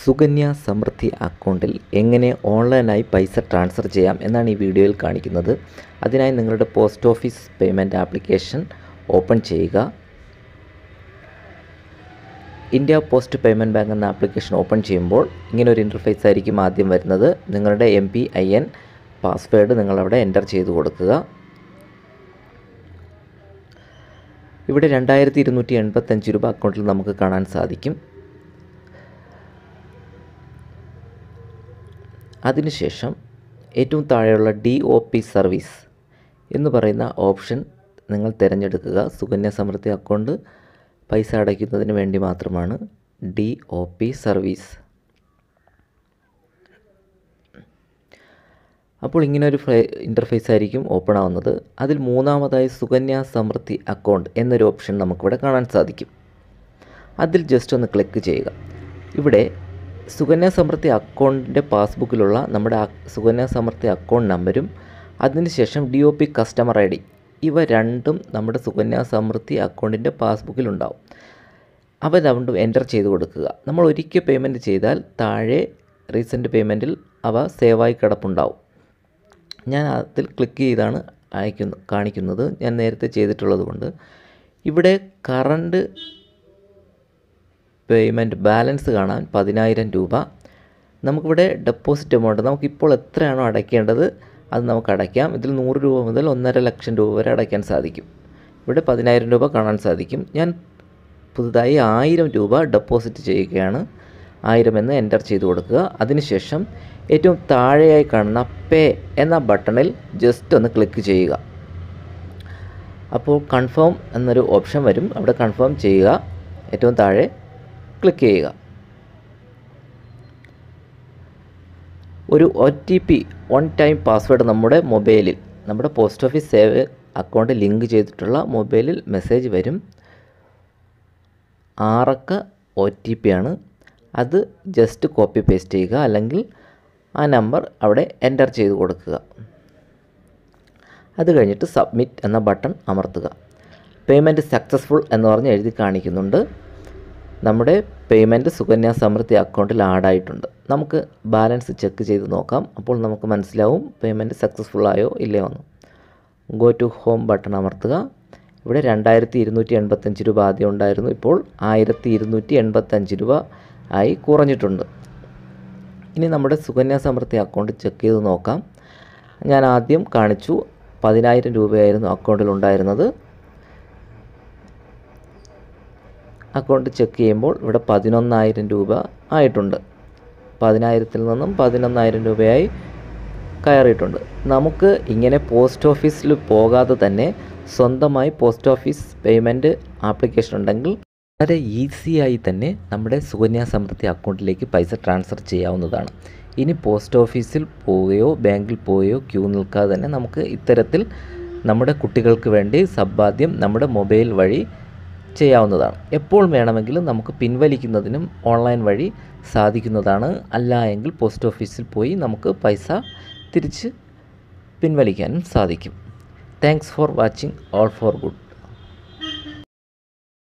സുകന്യ സമൃദ്ധി അക്കൗണ്ടിൽ എങ്ങനെ ഓൺലൈനായി പൈസ ട്രാൻസ്ഫർ ചെയ്യാം എന്നാണ് ഈ വീഡിയോയിൽ കാണിക്കുന്നത്. അതിനായി നിങ്ങളുടെ post office payment application open ചെയ്യുക. ഇന്ത്യ പോസ്റ്റ് പേയ്മെൻറ്റ് ബാങ്ക് എന്ന ആപ്ലിക്കേഷൻ ഓപ്പൺ ചെയ്യുമ്പോൾ ഇങ്ങനെ ഒരു ഇൻ്റർഫേസ് ആയിരിക്കും ആദ്യം വരുന്നത്. നിങ്ങളുടെ MPIN പാസ്വേഡ് നിങ്ങളവിടെ എൻ്റർ ചെയ്ത് കൊടുക്കുക. ഇവിടെ 2285 രൂപ അക്കൗണ്ടിൽ നമുക്ക് കാണാൻ സാധിക്കും. അതിനുശേഷം ഏറ്റവും താഴെയുള്ള DOP സർവീസ് എന്ന് പറയുന്ന ഓപ്ഷൻ നിങ്ങൾ തിരഞ്ഞെടുക്കുക. സുകന്യ സമൃദ്ധി അക്കൗണ്ട് പൈസ അടയ്ക്കുന്നതിന് വേണ്ടി മാത്രമാണ് DOP സർവീസ്. അപ്പോൾ ഇങ്ങനൊരു ഇൻ്റർഫേസ് ആയിരിക്കും ഓപ്പൺ ആവുന്നത്. അതിൽ മൂന്നാമതായി സുകന്യ സമൃദ്ധി അക്കൗണ്ട് എന്നൊരു ഓപ്ഷൻ നമുക്കിവിടെ കാണാൻ സാധിക്കും. അതിൽ ജസ്റ്റ് ഒന്ന് ക്ലിക്ക് ചെയ്യുക. ഇവിടെ സുകന്യ സമൃദ്ധി അക്കൗണ്ടിൻ്റെ പാസ്ബുക്കിലുള്ള നമ്മുടെ സുകന്യ സമൃദ്ധി അക്കൗണ്ട് നമ്പരും അതിനുശേഷം DOP കസ്റ്റമർ ID ഇവ രണ്ടും നമ്മുടെ സുകന്യ സമൃദ്ധി അക്കൗണ്ടിൻ്റെ പാസ്ബുക്കിലുണ്ടാവും. അവ രണ്ടും എൻ്റർ ചെയ്ത് കൊടുക്കുക. നമ്മൾ ഒരിക്കൽ പേയ്മെൻറ്റ് ചെയ്താൽ താഴെ റീസെൻറ്റ് പേയ്മെൻറ്റിൽ അവ സേവായി കിടപ്പുണ്ടാവും. ഞാൻ അതിൽ ക്ലിക്ക് ചെയ്താണ് കാണിക്കുന്നത്. ഞാൻ നേരത്തെ ചെയ്തിട്ടുള്ളത് കൊണ്ട് ഇവിടെ കറണ്ട് പേയ്മെൻറ്റ് ബാലൻസ് കാണാൻ 10,000 രൂപ. നമുക്കിവിടെ ഡെപ്പോസിറ്റ് എമൗണ്ട് നമുക്കിപ്പോൾ എത്രയാണോ അടയ്ക്കേണ്ടത് അത് നമുക്ക് അടയ്ക്കാം. ഇതിൽ 100 രൂപ മുതൽ 1.5 ലക്ഷം രൂപ വരെ അടയ്ക്കാൻ സാധിക്കും. ഇവിടെ 10,000 രൂപ കാണാൻ സാധിക്കും. ഞാൻ പുതുതായി 1000 രൂപ ഡെപ്പോസിറ്റ് ചെയ്യുകയാണ്. 1000 എന്ന് എൻ്റർ ചെയ്ത് കൊടുക്കുക. അതിനുശേഷം ഏറ്റവും താഴെയായി കാണുന്ന പേ എന്ന ബട്ടണിൽ ജസ്റ്റ് ഒന്ന് ക്ലിക്ക് ചെയ്യുക. അപ്പോൾ കൺഫേം എന്നൊരു ഓപ്ഷൻ വരും. അവിടെ കൺഫേം ചെയ്യുക. ഏറ്റവും താഴെ ക്ലിക്ക് ചെയ്യുക. ഒരു OTP വൺ ടൈം പാസ്വേഡ് നമ്മുടെ മൊബൈലിൽ നമ്മുടെ post office save account link ചെയ്തിട്ടുള്ള മൊബൈലിൽ മെസ്സേജ് വരും. 6 അക്ക OTP ആണ്. അത് ജസ്റ്റ് കോപ്പി പേസ്റ്റ് ചെയ്യുക, അല്ലെങ്കിൽ ആ നമ്പർ അവിടെ എൻ്റർ ചെയ്ത് കൊടുക്കുക. അത് കഴിഞ്ഞിട്ട് സബ്മിറ്റ് എന്ന ബട്ടൺ അമർത്തുക. പേയ്മെൻറ്റ് സക്സസ്ഫുൾ എന്ന് പറഞ്ഞ് എഴുതി കാണിക്കുന്നുണ്ട്. നമ്മുടെ പേയ്മെൻറ്റ് സുകന്യ സമൃദ്ധി അക്കൗണ്ടിൽ ആഡായിട്ടുണ്ട്. നമുക്ക് ബാലൻസ് ചെക്ക് ചെയ്ത് നോക്കാം. അപ്പോൾ നമുക്ക് മനസ്സിലാവും പേയ്മെൻറ്റ് സക്സസ്ഫുൾ ആയോ ഇല്ലയോ എന്ന്. ഗോ ടു ഹോം ബട്ടൺ അമർത്തുക. ഇവിടെ 2285 രൂപ ആദ്യം ഉണ്ടായിരുന്നു. ഇപ്പോൾ 1285 രൂപ ആയി കുറഞ്ഞിട്ടുണ്ട്. ഇനി നമ്മുടെ സുകന്യ സമൃദ്ധി അക്കൗണ്ട് ചെക്ക് ചെയ്ത് നോക്കാം. ഞാൻ ആദ്യം കാണിച്ചു 10,000 രൂപയായിരുന്നു അക്കൗണ്ടിൽ ഉണ്ടായിരുന്നത്. അക്കൗണ്ട് ചെക്ക് ചെയ്യുമ്പോൾ ഇവിടെ 11,000 രൂപ ആയിട്ടുണ്ട്. 10,000-ൽ നിന്നും 11,000 രൂപയായി കയറിയിട്ടുണ്ട്. നമുക്ക് ഇങ്ങനെ പോസ്റ്റ് ഓഫീസിൽ പോകാതെ തന്നെ സ്വന്തമായി പോസ്റ്റ് ഓഫീസ് പേയ്മെൻറ്റ് ആപ്ലിക്കേഷൻ ഉണ്ടെങ്കിൽ വളരെ ഈസിയായി തന്നെ നമ്മുടെ സുകന്യ സമൃദ്ധി അക്കൗണ്ടിലേക്ക് പൈസ ട്രാൻസ്ഫർ ചെയ്യാവുന്നതാണ്. ഇനി പോസ്റ്റ് ഓഫീസിൽ പോവുകയോ ബാങ്കിൽ പോവുകയോ ക്യൂ നിൽക്കാതെ തന്നെ നമുക്ക് ഇത്തരത്തിൽ നമ്മുടെ കുട്ടികൾക്ക് വേണ്ടി സമ്പാദ്യം നമ്മുടെ മൊബൈൽ വഴി ചെയ്യാവുന്നതാണ്. എപ്പോൾ വേണമെങ്കിലും നമുക്ക് പിൻവലിക്കുന്നതിനും ഓൺലൈൻ വഴി സാധിക്കുന്നതാണ്. അല്ല എങ്കിൽ പോസ്റ്റ് ഓഫീസിൽ പോയി നമുക്ക് പൈസ തിരിച്ച് പിൻവലിക്കാനും സാധിക്കും. Thanks for watching. All for good.